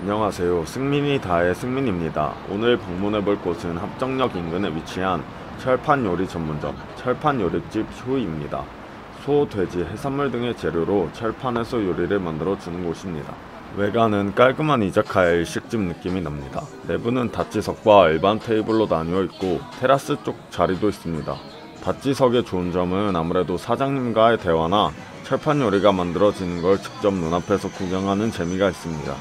안녕하세요. 승민이 다의 승민입니다. 오늘 방문해볼 곳은 합정역 인근에 위치한 철판 요리 전문점 철판 요리집 효이입니다. 소, 돼지, 해산물 등의 재료로 철판에서 요리를 만들어 주는 곳입니다. 외관은 깔끔한 이자카야 일식집 느낌이 납니다. 내부는 다찌석과 일반 테이블로 나뉘어 있고 테라스 쪽 자리도 있습니다. 다찌석의 좋은 점은 아무래도 사장님과의 대화나 철판 요리가 만들어지는 걸 직접 눈앞에서 구경하는 재미가 있습니다.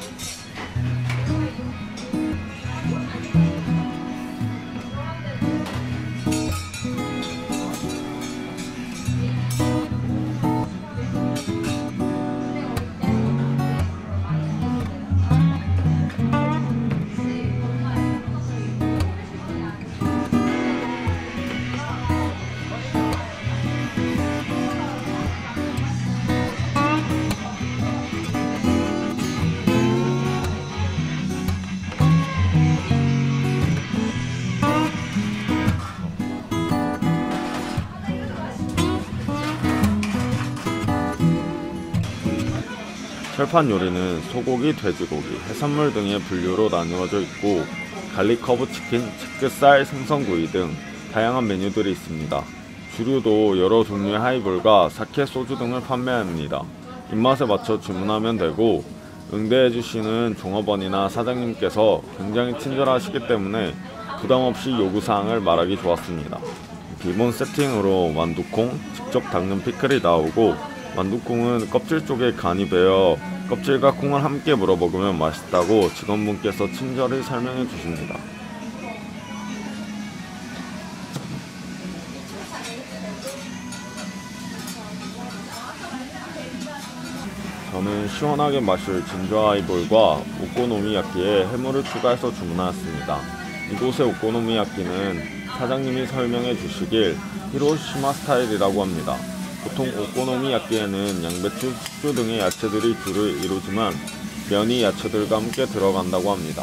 철판 요리는 소고기, 돼지고기, 해산물 등의 분류로 나누어져 있고 갈릭커브 치킨, 채끝살, 생선구이 등 다양한 메뉴들이 있습니다. 주류도 여러 종류의 하이볼과 사케, 소주 등을 판매합니다. 입맛에 맞춰 주문하면 되고 응대해주시는 종업원이나 사장님께서 굉장히 친절하시기 때문에 부담없이 요구사항을 말하기 좋았습니다. 기본 세팅으로 만두콩, 직접 닦는 피클이 나오고 만두콩은 껍질 쪽에 간이 배어 껍질과 콩을 함께 물어 먹으면 맛있다고 직원분께서 친절히 설명해 주십니다. 저는 시원하게 마실 진저 하이볼과 오코노미야끼에 해물을 추가해서 주문하였습니다. 이곳의 오코노미야끼는 사장님이 설명해 주시길 히로시마 스타일이라고 합니다. 보통 오코노미야끼에는 양배추, 숙주 등의 야채들이 주를 이루지만 면이 야채들과 함께 들어간다고 합니다.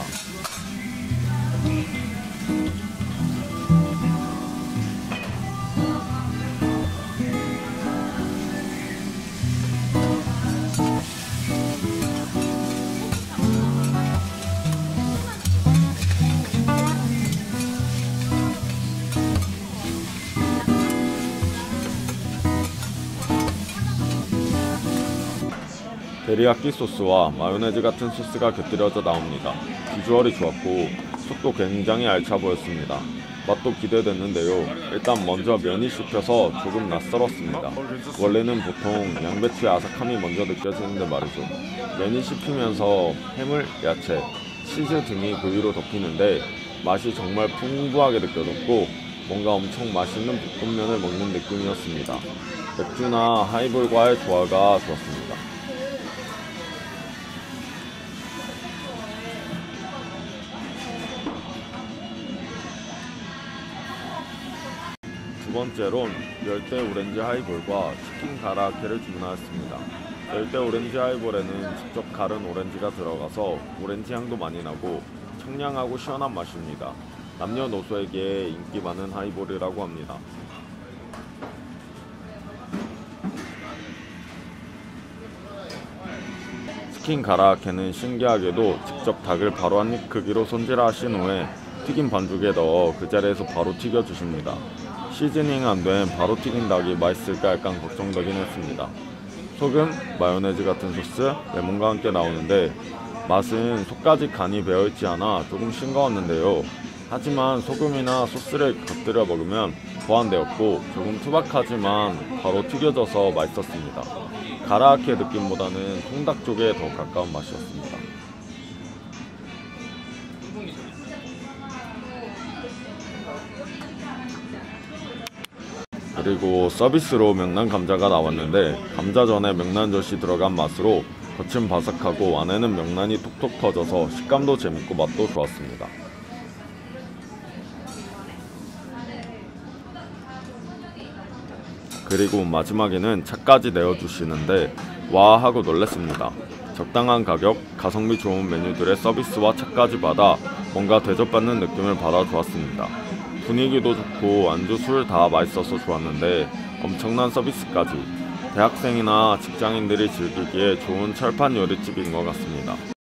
데리야끼 소스와 마요네즈 같은 소스가 곁들여져 나옵니다. 비주얼이 좋았고 속도 굉장히 알차 보였습니다. 맛도 기대됐는데요. 일단 먼저 면이 씹혀서 조금 낯설었습니다. 원래는 보통 양배추의 아삭함이 먼저 느껴지는데 말이죠. 면이 씹히면서 해물, 야채, 치즈 등이 고유로 덮이는데 맛이 정말 풍부하게 느껴졌고 뭔가 엄청 맛있는 볶음면을 먹는 느낌이었습니다. 맥주나 하이볼과의 조화가 좋았습니다. 두 번째론 열대 오렌지 하이볼과 치킨 가라아케를 주문하였습니다. 열대 오렌지 하이볼에는 직접 갈은 오렌지가 들어가서 오렌지 향도 많이 나고 청량하고 시원한 맛입니다. 남녀노소에게 인기 많은 하이볼이라고 합니다. 치킨 가라아케는 신기하게도 직접 닭을 바로 한 입 크기로 손질하신 후에 튀김 반죽에 넣어 그 자리에서 바로 튀겨주십니다. 시즈닝 안 된 바로 튀긴 닭이 맛있을까 약간 걱정되긴 했습니다. 소금, 마요네즈 같은 소스, 레몬과 함께 나오는데 맛은 속까지 간이 배어있지 않아 조금 싱거웠는데요. 하지만 소금이나 소스를 곁들여 먹으면 보완되었고 조금 투박하지만 바로 튀겨져서 맛있었습니다. 가라아케 느낌보다는 통닭 쪽에 더 가까운 맛이었습니다. 그리고 서비스로 명란 감자가 나왔는데 감자전에 명란젓이 들어간 맛으로 겉은 바삭하고 안에는 명란이 톡톡 터져서 식감도 재밌고 맛도 좋았습니다. 그리고 마지막에는 차까지 내어주시는데 와 하고 놀랐습니다. 적당한 가격, 가성비 좋은 메뉴들의 서비스와 차까지 받아 뭔가 대접받는 느낌을 받아 좋았습니다. 분위기도 좋고 안주 술 다 맛있어서 좋았는데 엄청난 서비스까지 대학생이나 직장인들이 즐기기에 좋은 철판 요리집인 것 같습니다.